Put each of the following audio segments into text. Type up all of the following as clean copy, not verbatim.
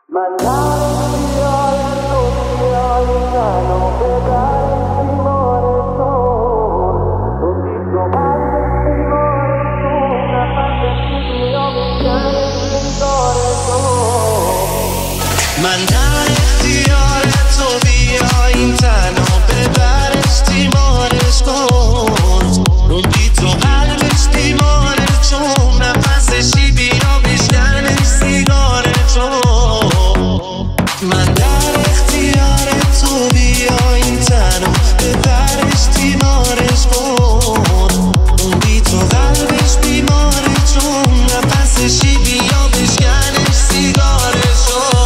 من در اختیار تو بیا این تنو ببرش تیمارش کن اون بی تو قلبش بیماره چون نفسشی بیا بیشترش سیگاره چون من در اختیار تو بیا این تنو ببرش تیمارش کن اون بی تو قلبش بیماره چون نفسشی بیا بیشترش سیگاره چون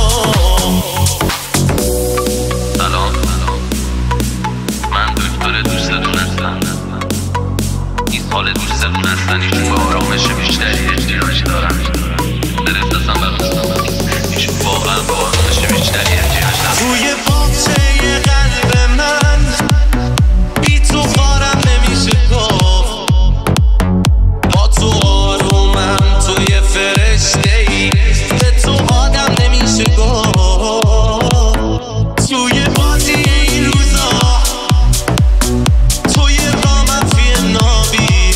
حال دوستمون هستن ایشون با آرامش بیشتری احتیاج دارن در احساسم برستم ایشون واقعا با آرامش بیشتری احتیاج دارن توی باغچه قلب من بی تو خارم نمیشه گفت با تو آرومم توی فرشته ای به تو آدم نمیشه گفت توی بازی این روزا توی رامم فی نابی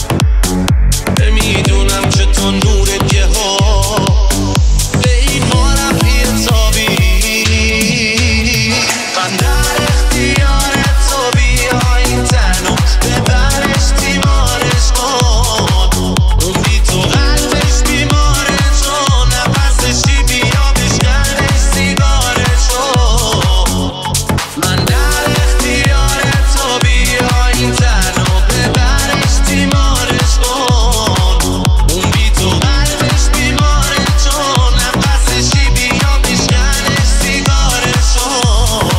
میدونم که تو نورت یه ها به این مارم بیتابی من در اختیار تو بیا این تنو ببرش تیمارش کن اون بی تو قلبش بیماره چون نفسشی بیا بشکنش سیگاره چون من در اختیار تو بیا این تنو ببرش تیمارش کن اون بی تو قلبش بیماره چون نفسشی بیا بشکنش سیگاره چون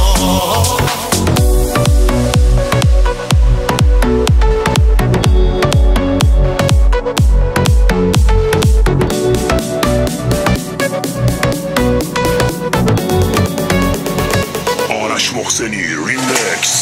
آرش محسنی ریمکس.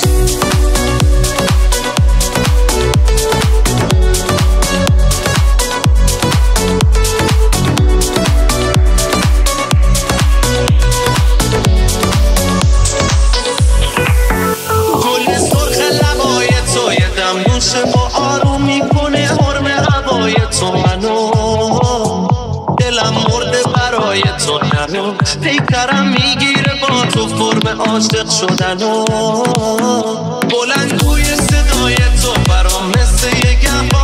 گل سرخ لبای تو یه دم نوشه با آروم میکنه حرم هوای تو منو دلم مرده برای تو نرو پیکرم میگیره با تو فرم عاشق شدنو بلندگوی صدای تو برام مثل یه گم